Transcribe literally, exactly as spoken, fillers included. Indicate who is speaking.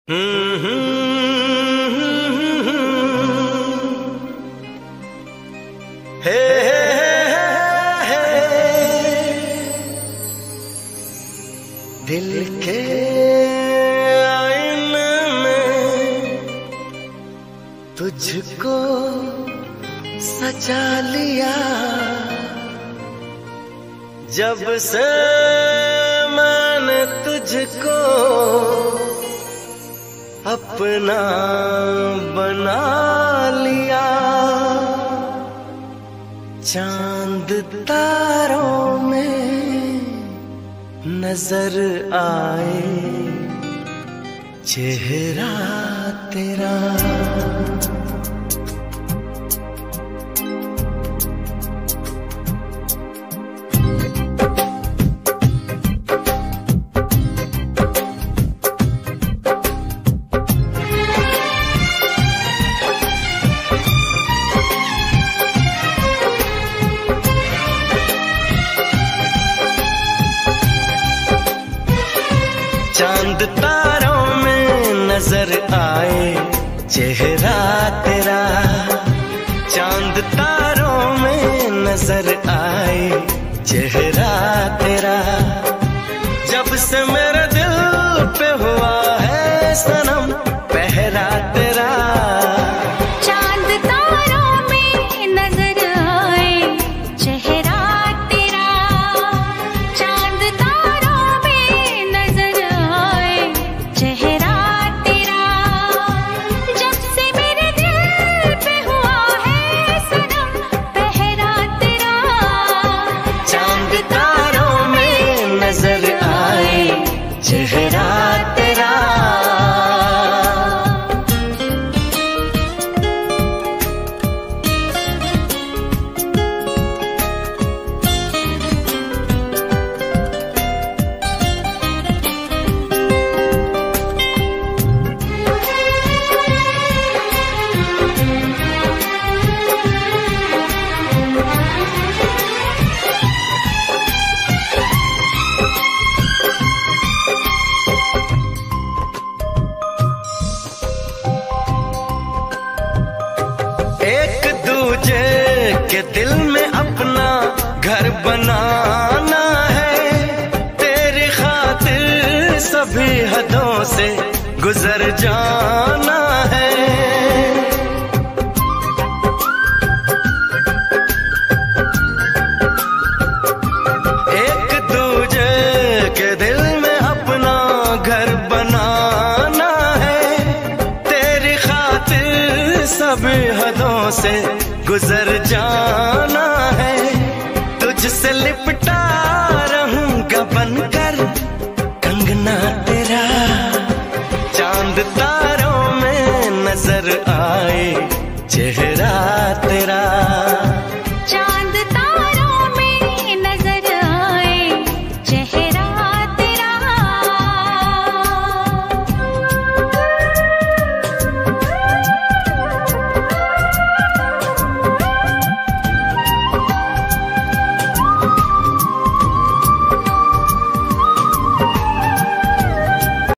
Speaker 1: हे हे दिल के आईने में तुझको सजा लिया, जब से मैंने तुझको अपना बना लिया। चांद तारों में नजर आए चेहरा तेरा। चांद तारों में नजर आए चेहरा तेरा, चांद तारों में नजर आए चेहरा तेरा। जब से मेरे दिल पे हुआ है सनम पहरा तेरा।
Speaker 2: चांद तारों में नजर आए चेहरा तेरा, चांद तारों में नजर आए चेहरा तेरा। जब से मेरे दिल पे हुआ है सनम पहरा तेरा।
Speaker 1: चांद तारों में नजर आए चेहरा तेरा। एक दूजे के दिल में अपना घर बनाना है, तेरी खातिर सभी हदों से गुजर जाना है। एक दूजे के दिल में अपना घर बनाना है, तेरी खातिर सभी हदों से गुजर जाना है। तुझसे लिपटा रहूंगा बनकर